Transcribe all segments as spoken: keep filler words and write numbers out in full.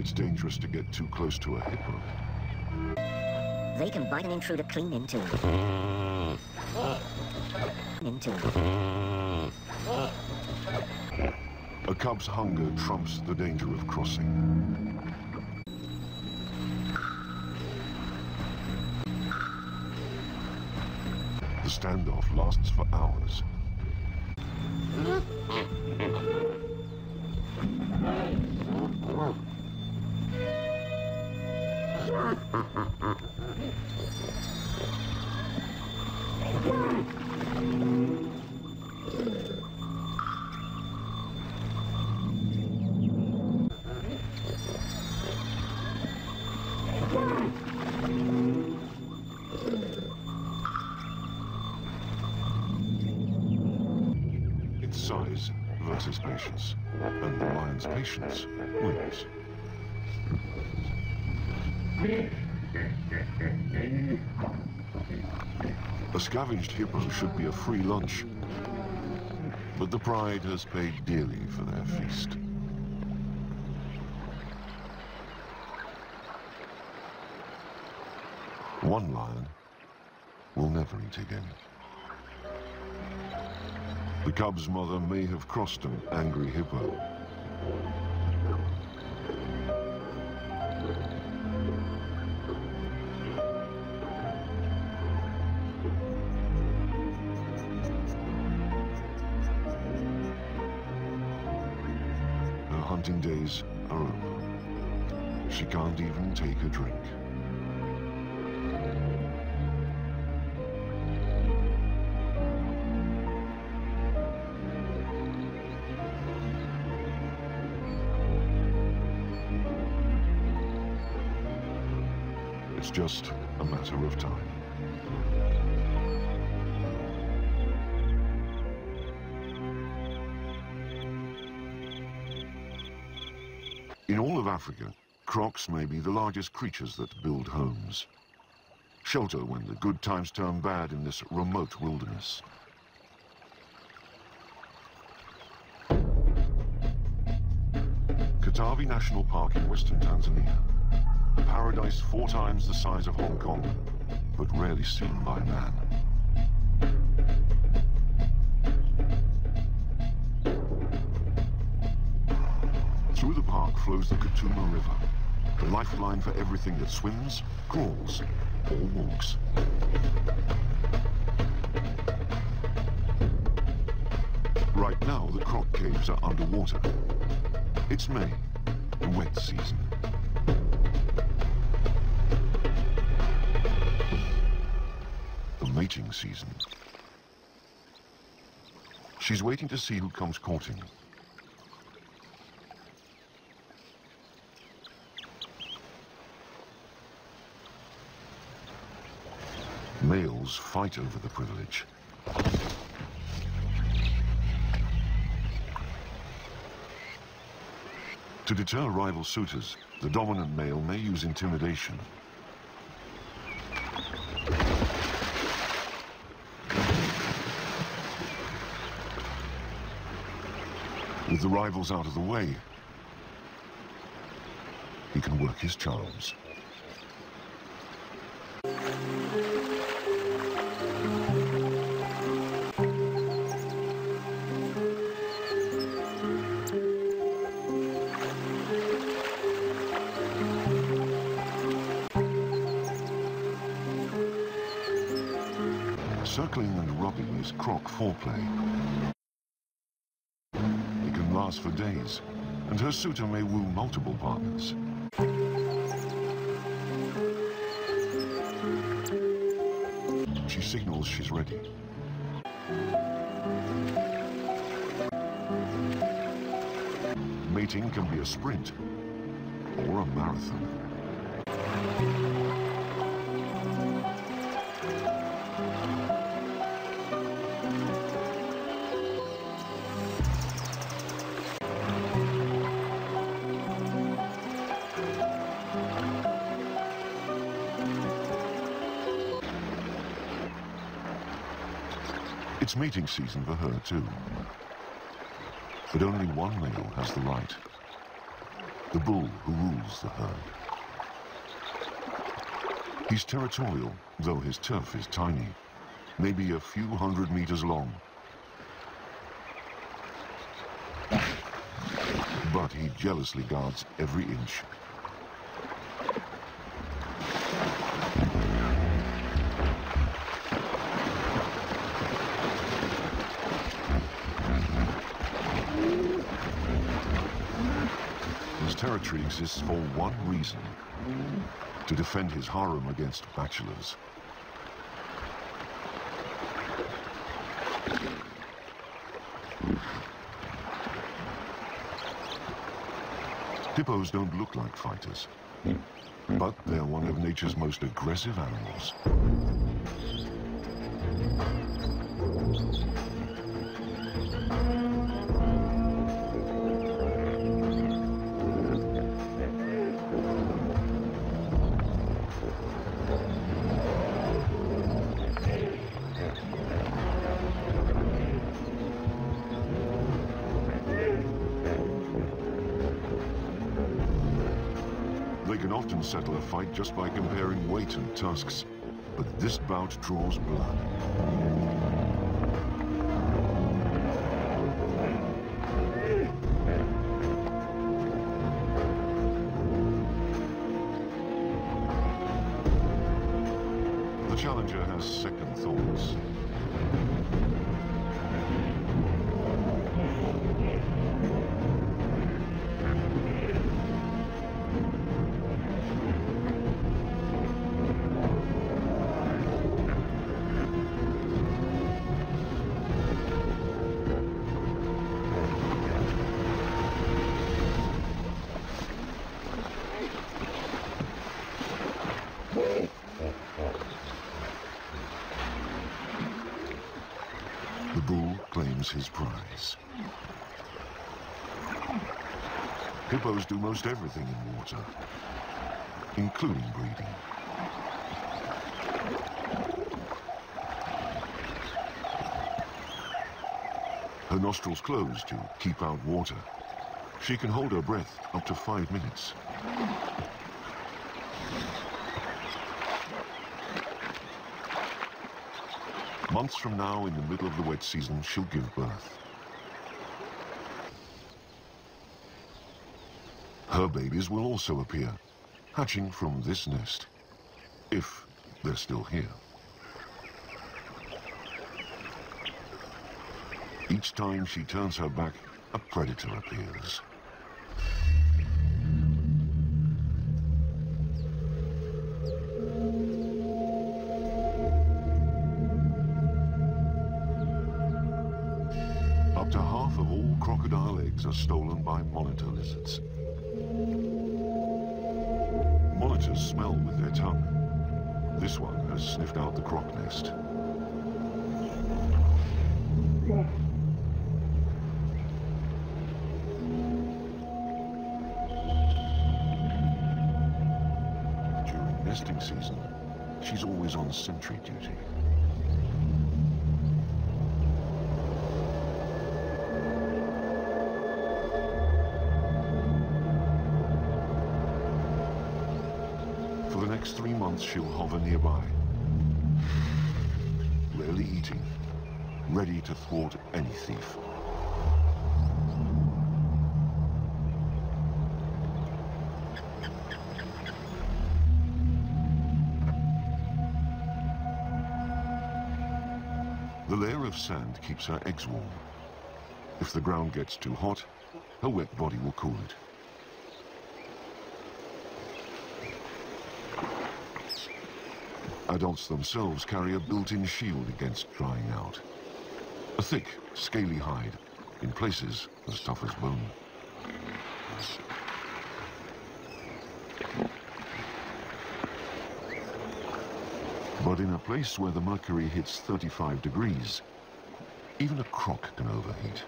It's dangerous to get too close to a hippo. They can bite an intruder clean into. into. A cub's hunger trumps the danger of crossing. The standoff lasts for hours. It's size versus patience, and the lion's patience wins. A scavenged hippo should be a free lunch, but the pride has paid dearly for their feast. One lion will never eat again. The cub's mother may have crossed an angry hippo. Her hunting days are over. She can't even take a drink. It's just a matter of time. In all of Africa, crocs may be the largest creatures that build homes. Shelter when the good times turn bad in this remote wilderness. Katavi National Park in western Tanzania. A paradise four times the size of Hong Kong, but rarely seen by man. Through the park flows the Katuma River, the lifeline for everything that swims, crawls, or walks. Right now, the croc caves are underwater. It's May, the wet season. The mating season. She's waiting to see who comes courting. Males fight over the privilege. To deter rival suitors, the dominant male may use intimidation. With the rivals out of the way, he can work his charms. Circling and rubbing is croc foreplay. It can last for days, and her suitor may woo multiple partners. She signals she's ready. Mating can be a sprint or a marathon. It's mating season for her, too. But only one male has the right. the bull who rules the herd. He's territorial, though his turf is tiny, maybe a few hundred meters long. But he jealously guards every inch. His territory exists for one reason: to defend his harem against bachelors. Hippos don't look like fighters, but they're one of nature's most aggressive animals. They can often settle a fight just by comparing weight and tusks, but this bout draws blood. The challenger has second thoughts. The bull claims his prize. Hippos do most everything in water, including breeding. Her nostrils close to keep out water. She can hold her breath up to five minutes. Months from now, in the middle of the wet season, she'll give birth. Her babies will also appear, hatching from this nest, if they're still here. Each time she turns her back, a predator appears. Up to half of all crocodile eggs are stolen by monitor lizards. Monitors smell with their tongue. This one has sniffed out the croc nest. During nesting season, she's always on sentry duty. For the next three months, she'll hover nearby, rarely eating, ready to thwart any thief. The layer of sand keeps her eggs warm. If the ground gets too hot, her wet body will cool it. Adults themselves carry a built-in shield against drying out. A thick, scaly hide, in places as tough as bone. But in a place where the mercury hits thirty-five degrees, even a croc can overheat.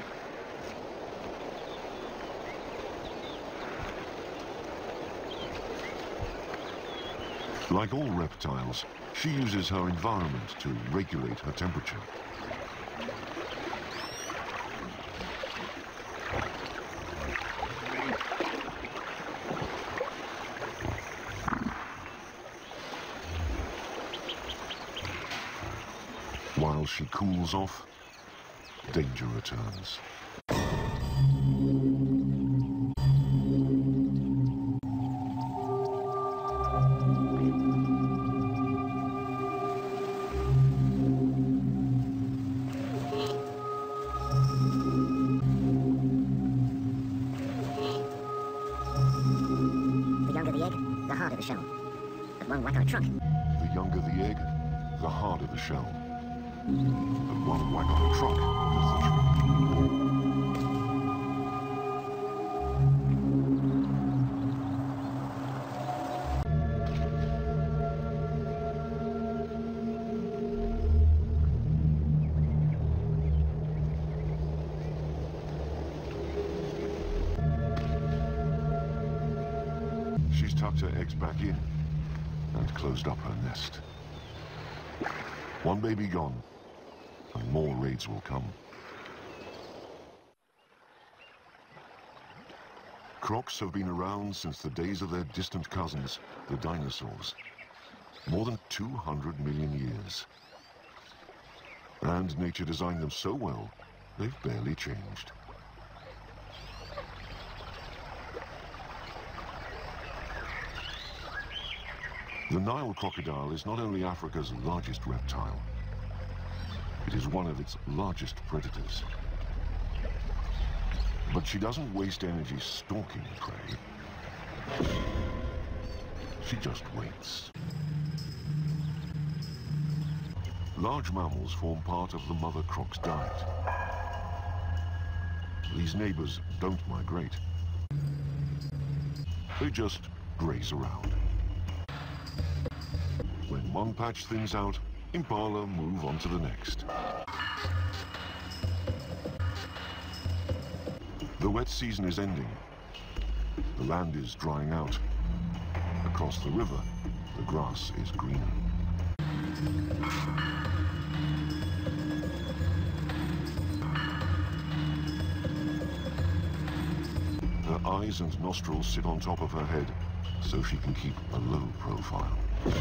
Like all reptiles, she uses her environment to regulate her temperature. While she cools off, danger returns. The harder the shell. But one whack on a truck. The younger the egg, the harder the shell. But one whack on a truck does the trick. She's tucked her eggs back in and closed up her nest. One baby gone, and more raids will come. Crocs have been around since the days of their distant cousins, the dinosaurs. More than two hundred million years. And nature designed them so well, they've barely changed. The Nile crocodile is not only Africa's largest reptile, it is one of its largest predators. But she doesn't waste energy stalking prey. She just waits. Large mammals form part of the mother croc's diet. These neighbors don't migrate. They just graze around. When one patch thins out, impala move on to the next. The wet season is ending. The land is drying out. Across the river, the grass is greener. Her eyes and nostrils sit on top of her head, so she can keep a low profile.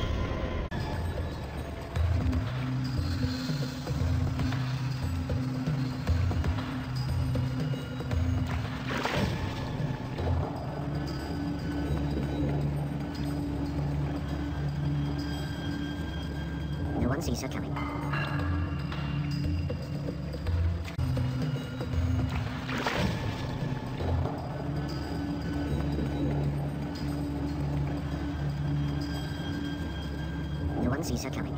No one sees her coming. No one sees her coming.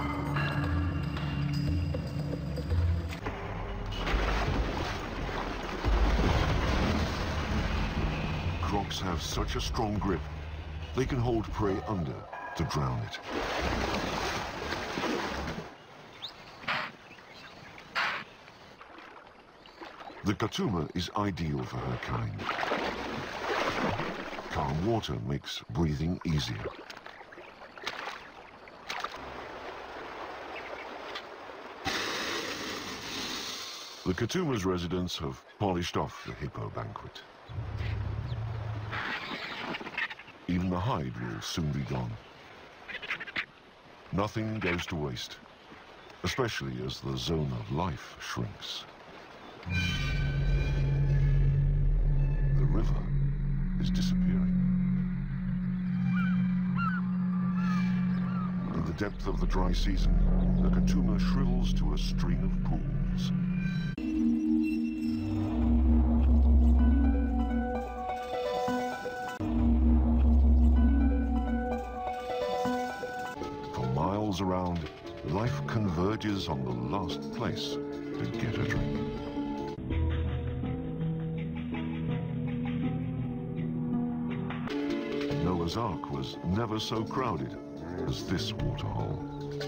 Crocs have such a strong grip, they can hold prey under to drown it. The Katuma is ideal for her kind. Calm water makes breathing easier. The Katuma's residents have polished off the hippo banquet. Even the hide will soon be gone. Nothing goes to waste, especially as the zone of life shrinks. The river is disappearing. In the depth of the dry season, the Katuma shrivels to a string of pools. For miles around, life converges on the last place to get a drink. Noah's Ark was never so crowded as this waterhole.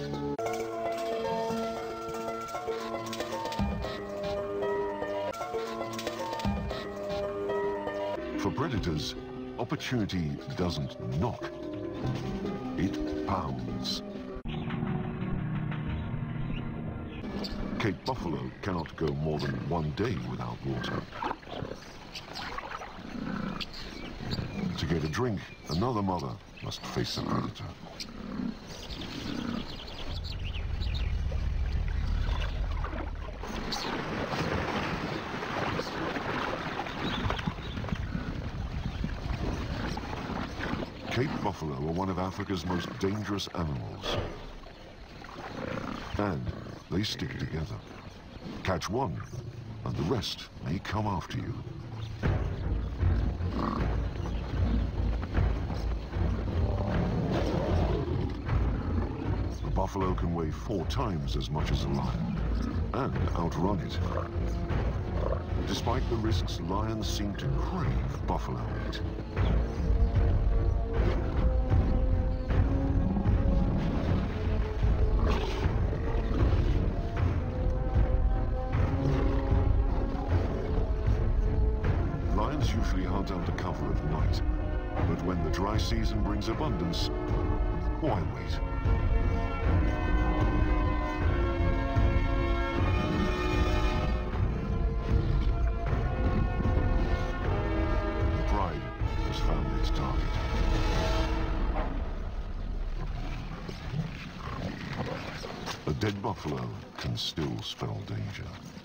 For predators, opportunity doesn't knock, it pounds. Cape buffalo cannot go more than one day without water. To get a drink, another mother must face the predator. Cape buffalo are one of Africa's most dangerous animals. And they stick together. Catch one, and the rest may come after you. The buffalo can weigh four times as much as a lion, and outrun it. Despite the risks, lions seem to crave buffalo meat. Lions usually hunt under cover at night, but when the dry season brings abundance, why wait? A dead buffalo can still spell danger.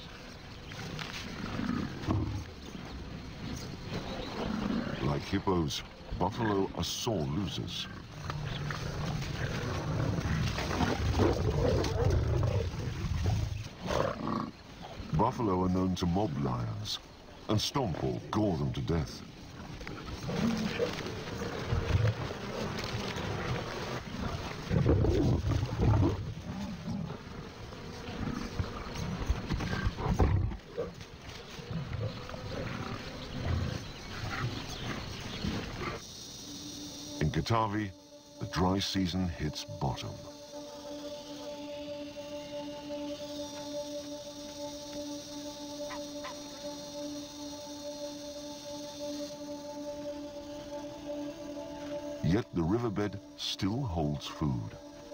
Like hippos, buffalo are sore losers. Buffalo are known to mob lions and stomp or gore them to death. In Katavi, the dry season hits bottom. Yet the riverbed still holds food.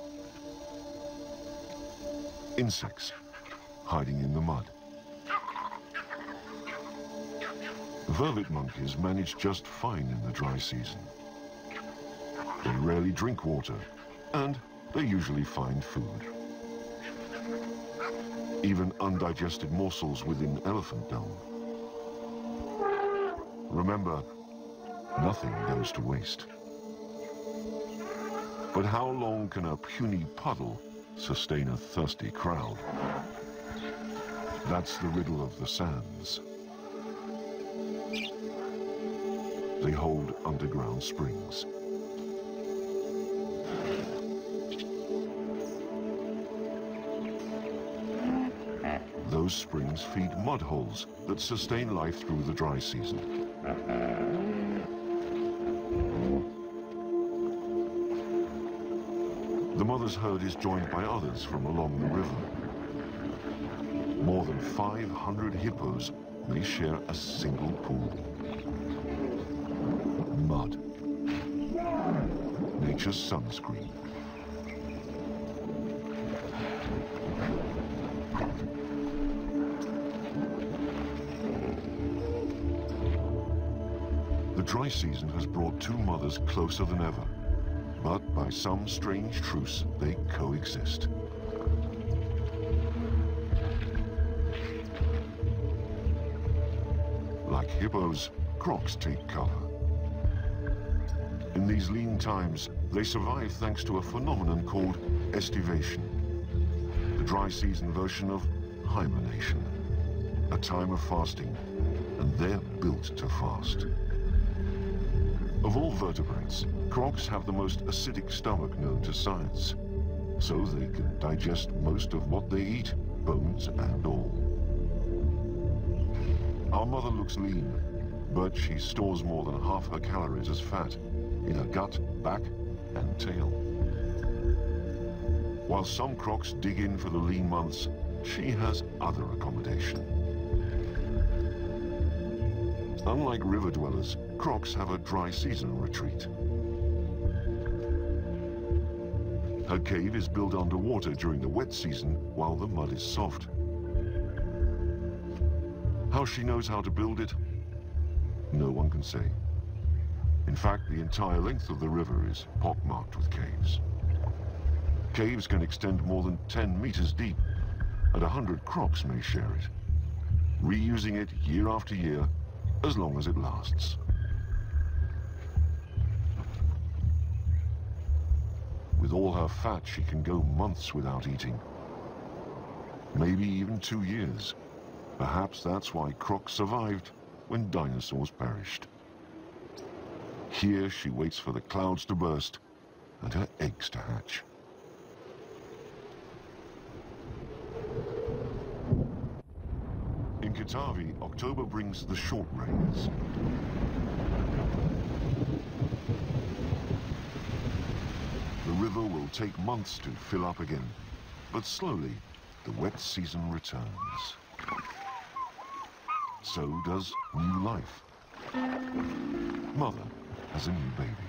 Insects hiding in the mud. Vervet monkeys manage just fine in the dry season. They rarely drink water, and they usually find food. Even undigested morsels within elephant dung. Remember, nothing goes to waste. But how long can a puny puddle sustain a thirsty crowd? That's the riddle of the sands. They hold underground springs. Those springs feed mud holes that sustain life through the dry season. The mother's herd is joined by others from along the river. More than five hundred hippos may share a single pool. Mud. Nature's sunscreen. The dry season has brought two mothers closer than ever, but by some strange truce, they coexist. Like hippos, crocs take cover. In these lean times, they survive thanks to a phenomenon called estivation, the dry season version of hibernation, a time of fasting, and they're built to fast. Of all vertebrates, crocs have the most acidic stomach known to science, so they can digest most of what they eat, bones and all. Our mother looks lean, but she stores more than half her calories as fat in her gut, back, and tail. While some crocs dig in for the lean months, she has other accommodation. Unlike river dwellers, crocs have a dry season retreat. Her cave is built underwater during the wet season while the mud is soft. How she knows how to build it, no one can say. In fact, the entire length of the river is pockmarked with caves. Caves can extend more than ten meters deep, and a hundred crocs may share it, reusing it year after year, as long as it lasts. With all her fat, she can go months without eating. Maybe even two years. Perhaps that's why Croc survived when dinosaurs perished. Here she waits for the clouds to burst and her eggs to hatch. In Kitavi, October brings the short rains. The river will take months to fill up again, but slowly the wet season returns. So does new life. Mother has a new baby.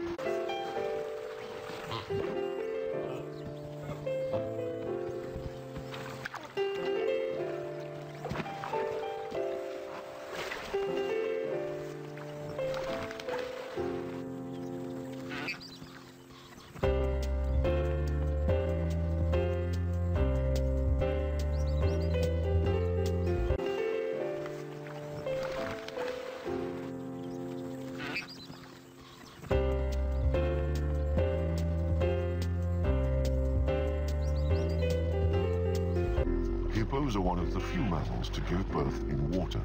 Hippos are one of the few mammals to give birth in water.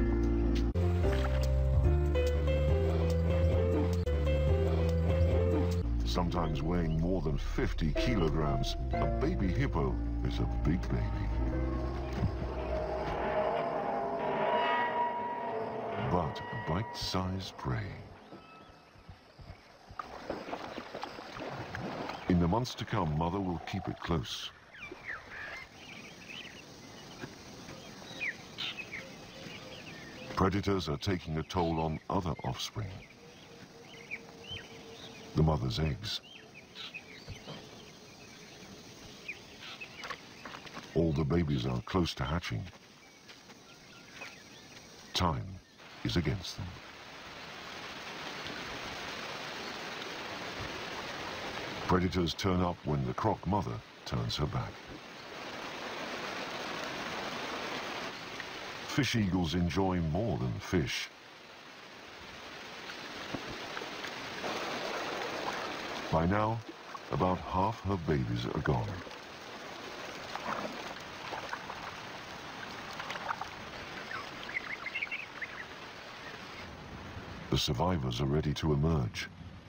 Sometimes weighing more than fifty kilograms, a baby hippo is a big baby. But a bite-sized prey. In the months to come, Mother will keep it close. Predators are taking a toll on other offspring. The mother's eggs. All the babies are close to hatching. Time is against them. Predators turn up when the croc mother turns her back. Fish eagles enjoy more than fish. By now, about half her babies are gone. The survivors are ready to emerge.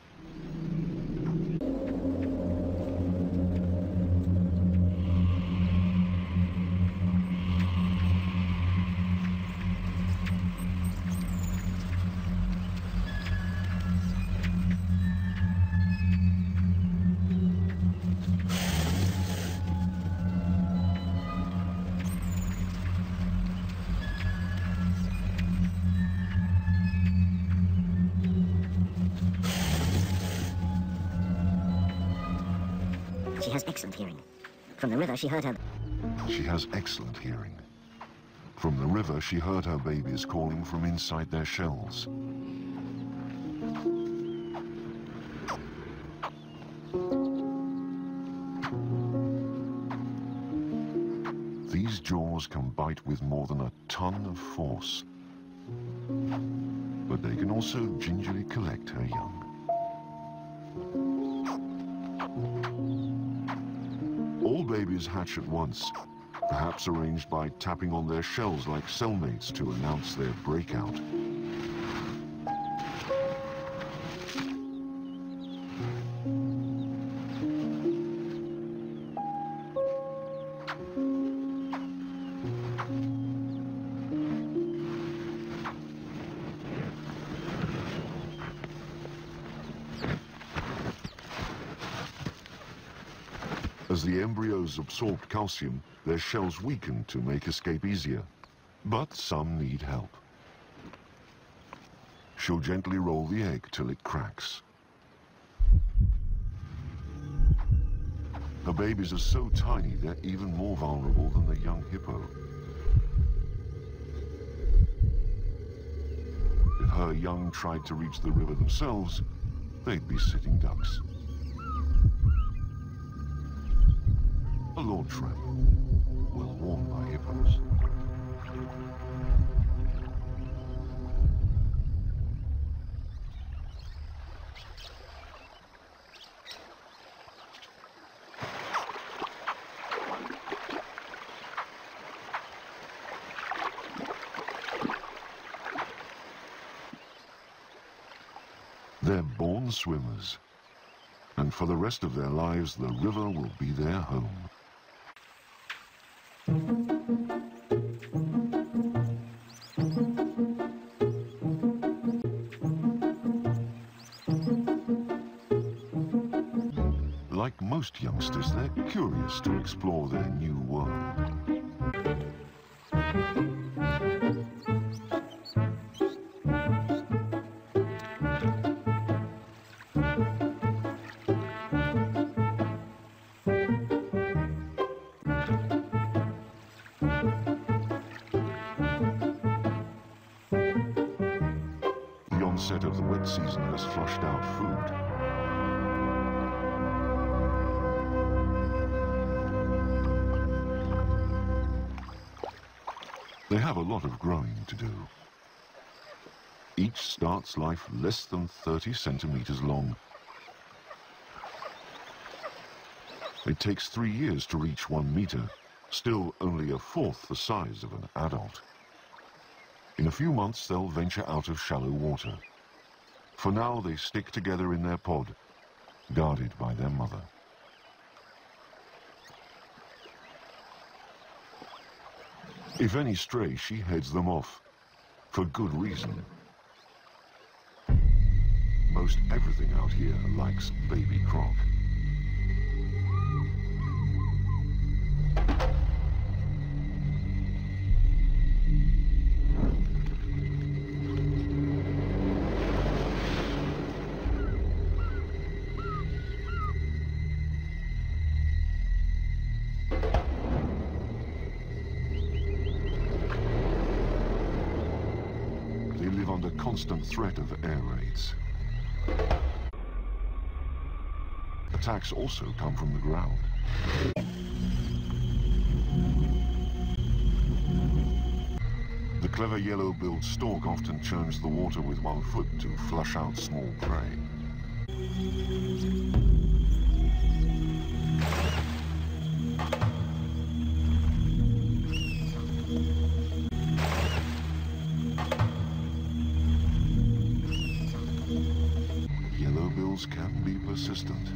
She has excellent hearing. From the river, she heard her... She has excellent hearing. From the river, she heard her babies calling from inside their shells. These jaws can bite with more than a ton of force. But they can also gingerly collect her young. All babies hatch at once, perhaps arranged by tapping on their shells like cellmates to announce their breakout. As the embryos absorbed calcium, their shells weaken to make escape easier. But some need help. She'll gently roll the egg till it cracks. Her babies are so tiny, they're even more vulnerable than the young hippo. If her young tried to reach the river themselves, they'd be sitting ducks. A launch ramp, well worn by hippos. They're born swimmers, and for the rest of their lives, the river will be their home. Like most youngsters, they're curious to explore their new world. The onset of the wet season has flushed out food. They have a lot of growing to do. Each starts life less than thirty centimeters long. It takes three years to reach one meter, still only a fourth the size of an adult. In a few months, they'll venture out of shallow water. For now, they stick together in their pod, guarded by their mother. If any stray, she heads them off, for good reason. Most everything out here likes baby croc. They live under constant threat of air raids. Attacks also come from the ground. The clever yellow-billed stork often churns the water with one foot to flush out small prey. Yellow-bills can be persistent.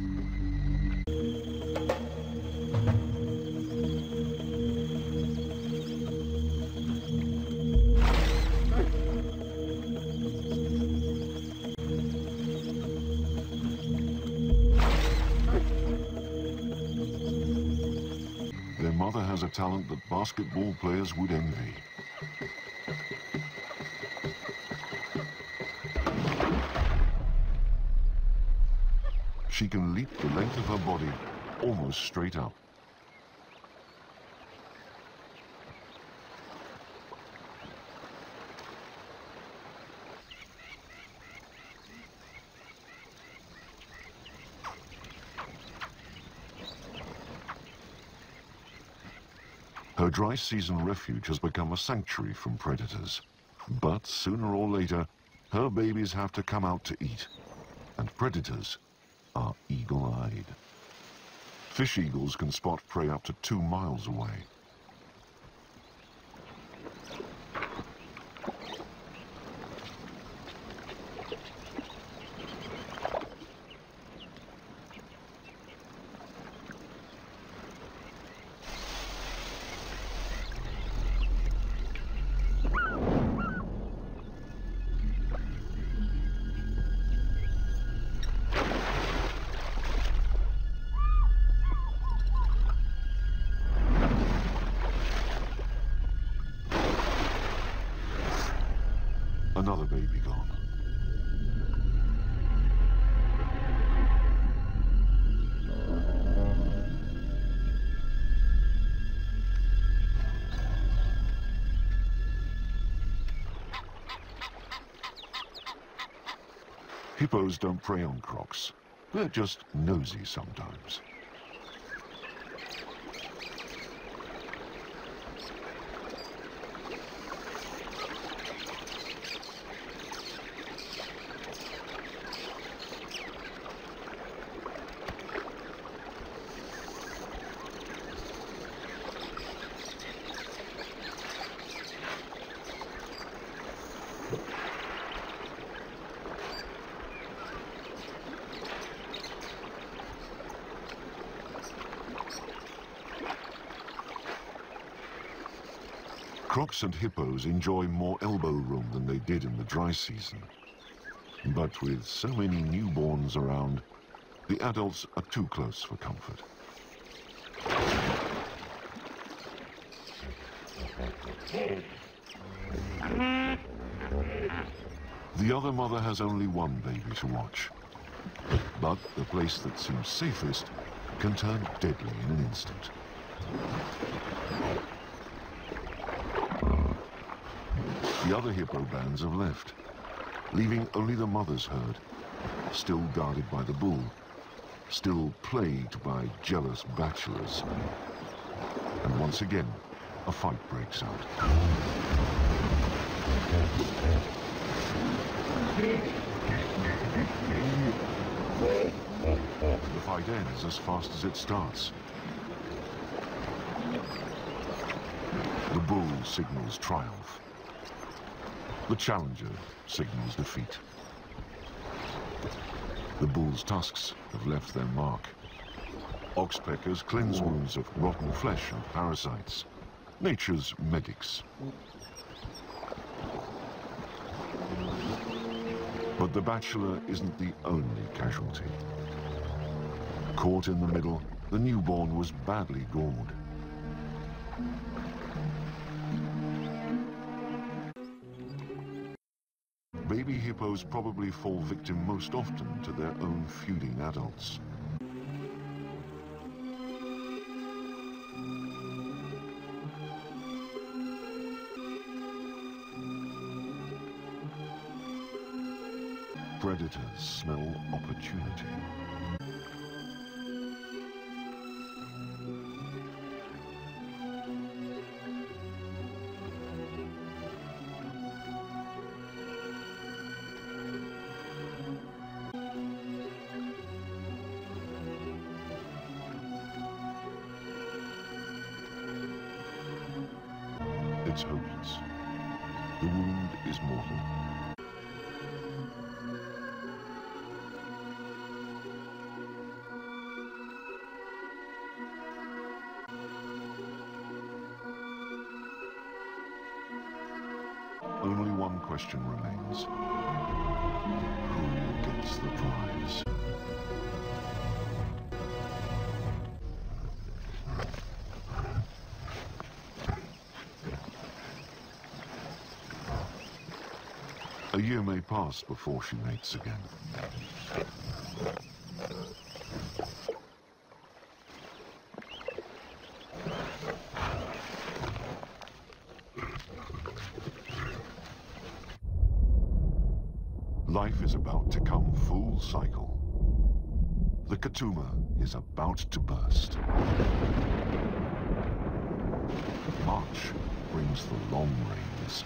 Their mother has a talent that basketball players would envy. She can leap the length of her body almost straight up. Her dry season refuge has become a sanctuary from predators. But sooner or later, her babies have to come out to eat. And predators are eagle-eyed. Fish eagles can spot prey up to two miles away. Another baby gone. Hippos don't prey on crocs. They're just nosy sometimes. Crocs and hippos enjoy more elbow room than they did in the dry season. But with so many newborns around, the adults are too close for comfort. The other mother has only one baby to watch. But the place that seems safest can turn deadly in an instant. The other hippo bands have left, leaving only the mother's herd, still guarded by the bull, still plagued by jealous bachelors. And once again, a fight breaks out. The fight ends as fast as it starts. The bull signals triumph. The challenger signals defeat. The bull's tusks have left their mark. Oxpeckers cleanse wounds of rotten flesh and parasites. Nature's medics. But the bachelor isn't the only casualty. Caught in the middle, the newborn was badly gored. Baby hippos probably fall victim most often to their own feuding adults. Predators smell opportunity. It's hopeless. The wound is mortal. Only one question remains. Who gets the prize? A year may pass before she mates again. Life is about to come full cycle. The Katuma is about to burst. March brings the long rains.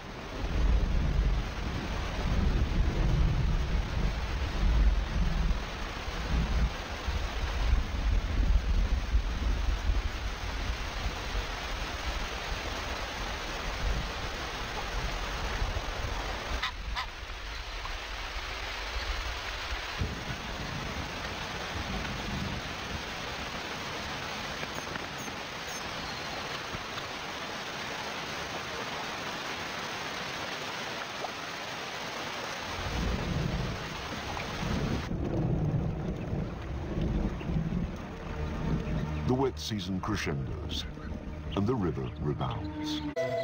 The wet season crescendos, and the river rebounds.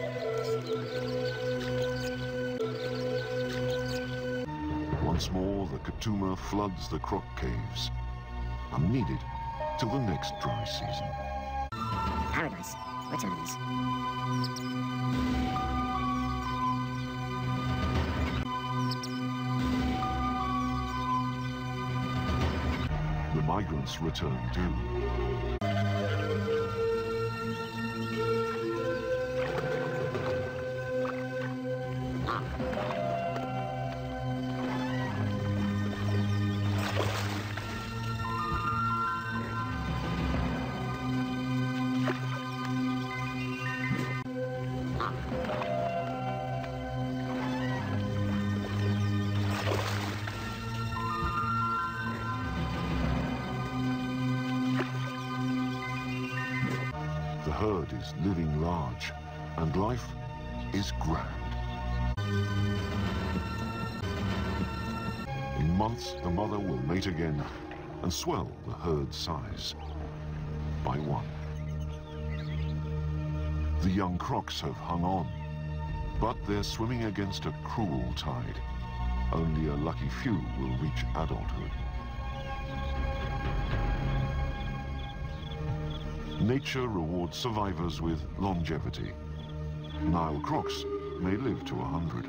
Once more, the Katuma floods the Croc caves, unneeded till the next dry season. Paradise returns. The migrants return too. The herd is living large, and life is grand. In months, the mother will mate again and swell the herd size by one. The young crocs have hung on, but they're swimming against a cruel tide. Only a lucky few will reach adulthood. Nature rewards survivors with longevity. Nile crocs may live to a hundred.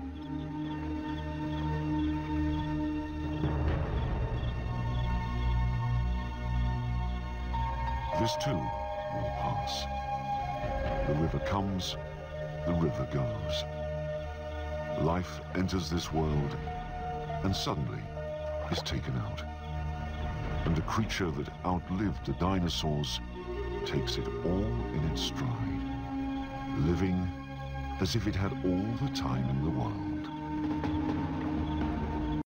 This too will pass. The river comes, the river goes. Life enters this world and suddenly is taken out. And a creature that outlived the dinosaurs takes it all in its stride, living as if it had all the time in the world.